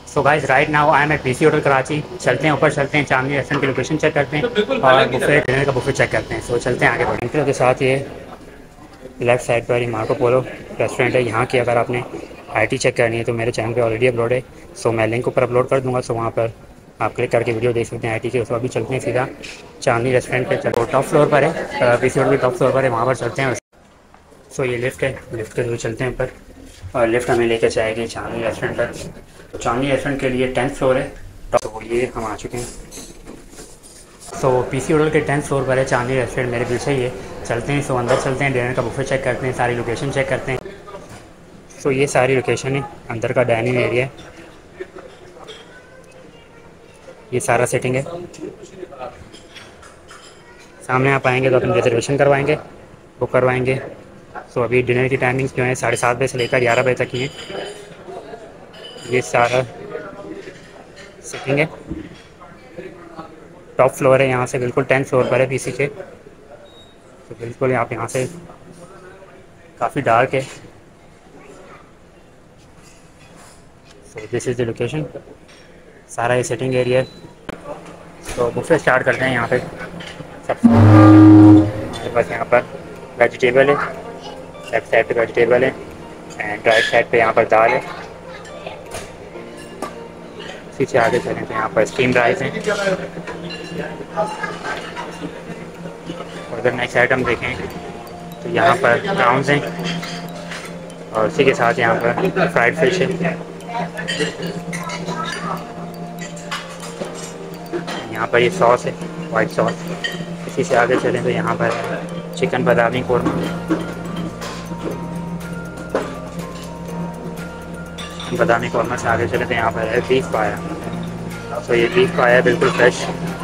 So guys right now I am at PC hotel Karachi. चलते हैं ऊपर, चलते हैं चांदनी रेस्टोरेंट की लोकेशन चेक करते हैं और बुफे डिनर का बुफे चेक करते हैं। सो चलते हैं आगे बढ़ेंगे। के साथ ये लेफ्ट साइड पर ही मार्को पोलो रेस्टोरेंट है। यहाँ की अगर आपने आईटी चेक करनी है तो मेरे चैनल पे ऑलरेडी अपलोड है। सो मैं लिंक ऊपर अपलोड कर दूँगा। सो वहाँ पर आप क्लिक करके वीडियो देख सकते हैं आईटी के। तो अभी चलते हैं सीधा चांदनी रेस्टोरेंट पे। चलो टॉप फ्लोर पर है, पीसी होटल के टॉप फ्लोर पर है, वहाँ पर चलते हैं। सो ये लिफ्ट है, लिफ्ट के थ्रू चलते हैं ऊपर और लिफ्ट हमें लेकर जाएगी चांदनी रेस्टोरेंट पर। तो चांदनी रेस्टोरेंट के लिए 10th फ्लोर है। तो ये हम आ चुके हैं। सो पीसी होटल के 10th फ्लोर पर है चांदनी रेस्टोरेंट, मेरे पीछे ही है। चलते हैं, सो अंदर चलते हैं, डिनर का बुफे चेक करते हैं, सारी लोकेशन चेक करते हैं। सो ये सारी लोकेशन है, अंदर का डाइनिंग एरिया है, ये सारा सेटिंग है। सामने आप आएंगे तो अपनी रिजर्वेशन करवाएंगे, बुक करवाएंगे। सो अभी डिनर की टाइमिंग्स जो है 7:30 बजे से लेकर 11 बजे तक की है। ये सारा सेटिंग है, टॉप फ्लोर है, यहाँ से बिल्कुल 10th फ्लोर पर है पीसी के। तो बिल्कुल आप यहाँ से काफ़ी डार्क है। So this is the location, सारा ये सेटिंग एरिया है। तो बुफे स्टार्ट करते हैं यहाँ पे। सबसे हमारे पास यहाँ पर वेजिटेबल है, लेफ्ट साइड पे वेजिटेबल है एंड राइट साइड पे यहाँ पर दाल है। पीछे आगे चलें तो यहाँ पर स्टीम राइस है। और अगर नेक्स्ट आइटम देखें तो यहाँ पर प्राउंस हैं और उसी के साथ यहाँ पर फ्राइड फिश है। यहाँ पर ये सॉस है, वाइट सॉस। इसी से आगे चलें तो यहाँ पर चिकन बादामी कोरमा, बादामी कौरमा से आगे चले तो यहाँ पर है बीफ पाया। तो ये बीफ पाया बिल्कुल फ्रेश।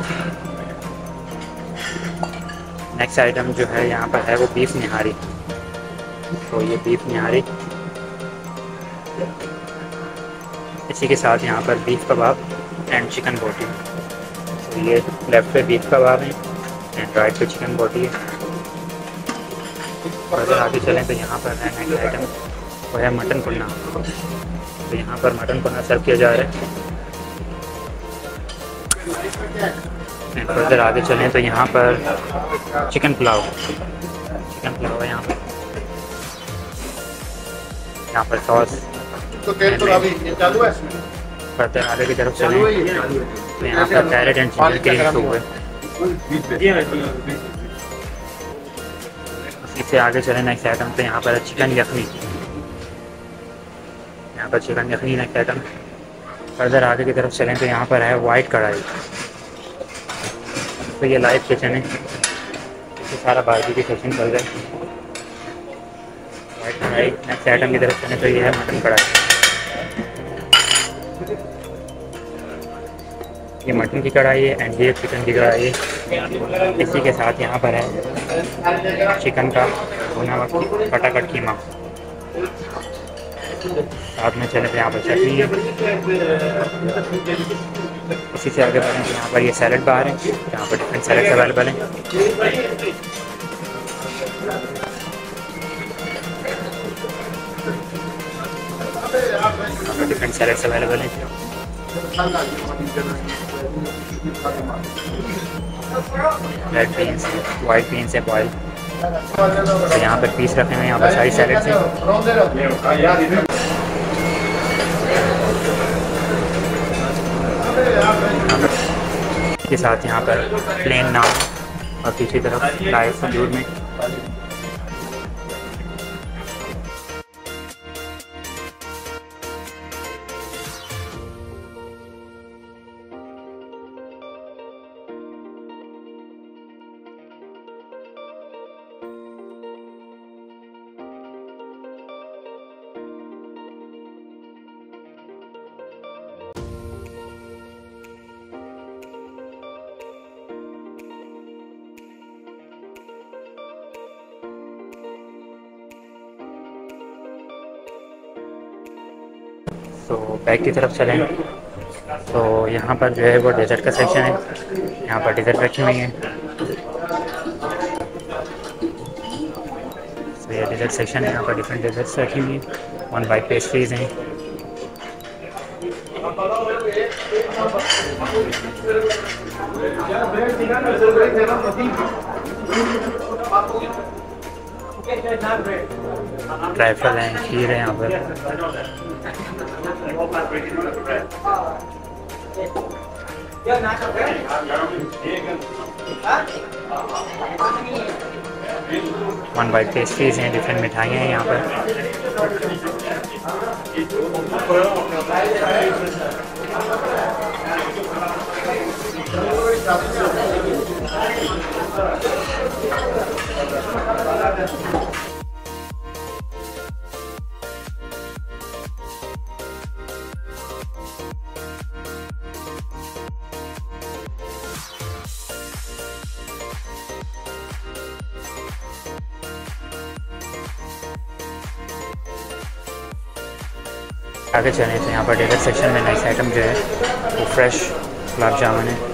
नेक्स्ट आइटम जो है यहाँ पर है वो बीफ निहारी। तो ये बीफ निहारी, इसी के साथ यहाँ पर बीफ कबाब एंड चिकन बोटी। तो ये लेफ्ट पे बीफ कबाब है एंड राइट पे चिकन बोटी है। और अगर आगे चलें तो यहाँ पर है नेक्स्ट आइटम वो है मटन पुलाव। तो यहाँ पर मटन पुलाव सर्व किया जा रहा है। एंड फर्दर आगे चलें तो यहाँ पर चिकन पुलाव है। यहाँ पर सॉस। फर्दर आगे की तरफ चलें तो यहाँ पर carrot and ginger cream soup है। इससे आगे चलें नेक्स्ट आइटम तो यहाँ पर चिकन यखनी, यहाँ पर chicken yakhni next item. Further आगे की तरफ चलें तो यहाँ पर है वाइट कढ़ाई। तो ये लाइव किचन है, ये सारा बारबी की सेक्शन चल रहा है। वाइट कढ़ाई। नेक्स्ट आइटम की तरफ चलें तो ये है मटन कढ़ाई। ये मटन की कढ़ाई है एंड ये चिकन की कढ़ाई है। इसी के साथ यहाँ पर है चिकन का भुना हुआ कटाकट कीमा। साथ में चले तो यहाँ पर चटनी है। उसी से आगे बढ़ें तो यहाँ पर ये सैलड बार है, यहाँ पर डिफरेंट सैलड्स अवेलेबल हैं। डिफरेंट सैलड्स अवेलेबल हैं। रेड बीन्स है, वाइट बीन्स है बॉयल। तो यहाँ पर पीस रखे हुए हैं, यहाँ पर सारी सैलड्स हैं। के साथ यहाँ पर प्लेन नान और दूसरी तरफ लाइव दूध में। तो बैक की तरफ चलें तो यहाँ पर जो है वो डेजर्ट का सेक्शन है। यहाँ पर डेजर्ट रखी हुई हैं। तो ये डेजर्ट सेक्शन है, यहाँ पर डिफरेंट डेजर्ट्स रखी हुई हैं। 1 बाई पेस्ट्रीज़ हैं। ट्राइफल हैं, खीर है यहाँ पर। वन बाइट पेस्ट्रीज हैं, डिफरेंट मिठाइयाँ हैं यहाँ पर। आगे चले तो यहाँ पर डेजर्ट सेक्शन में नाइस आइटम जो है वो फ्रेश गुलाब जामुन है।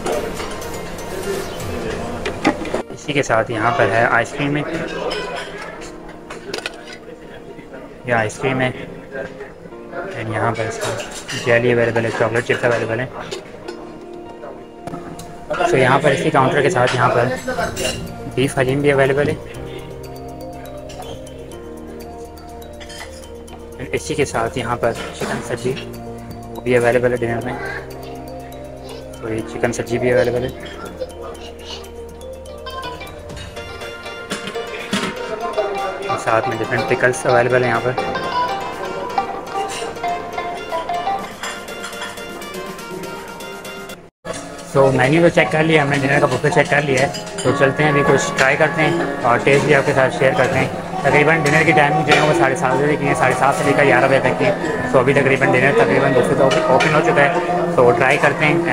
इसी के साथ यहाँ पर है आइसक्रीम है, यह आइसक्रीम है। एंड यहाँ पर इसका जेली अवेलेबल है, चॉकलेट चिप्स अवेलेबल है। तो यहाँ पर इसी काउंटर के साथ यहाँ पर बीफ हलीम भी अवेलेबल है। इसी के साथ यहाँ पर चिकन सब्जी भी अवेलेबल है डिनर में। तो ये चिकन सब्जी भी अवेलेबल है। साथ में डिफरेंट पिकल्स अवेलेबल है यहाँ पर। तो मेन्यू तो चेक कर लिया हमने, डिनर का बुफे चेक कर लिया है। तो चलते हैं अभी कुछ ट्राई करते हैं और टेस्ट भी आपके साथ शेयर करते हैं। तकरीबन डिनर की टाइमिंग जो है वो 7:30 बजे की है, 7:30 से लेकर 11 बजे तक की है। तो अभी तकरीबन डिनर तकरीबन बुफे तो ओपन हो चुका है, तो ट्राई करते हैं।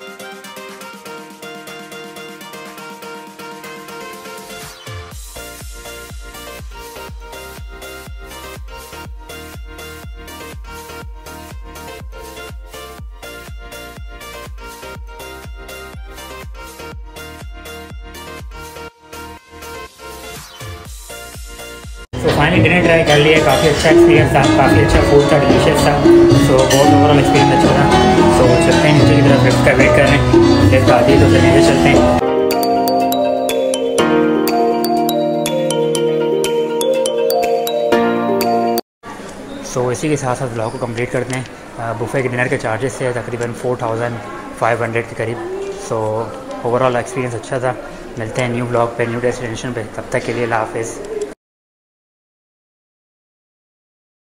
तो फाइनली डिनर ट्राई कर लिया, काफ़ी अच्छा एक्सपीरियंस था, काफ़ी अच्छा फूड था, डिलीशियस था। तो बहुत ओवरऑल एक्सपीरियंस अच्छा था। तो चलते हैं नीचे की तरफ, लिफ्ट का वेट कर रहे हैं, लिफ्ट आती है तो फिर नीचे चलते हैं। सो इसी के साथ साथ ब्लॉग को कंप्लीट करते हैं। बुफे के डिनर के चार्जेस थे तकरीबन 4500 के करीब। सो ओवरऑल एक्सपीरियंस अच्छा था। मिलते हैं न्यू ब्लॉग पे, न्यू डेस्टिनेशन पे। तब तक के लिए अल्लाह हाफ़िज़।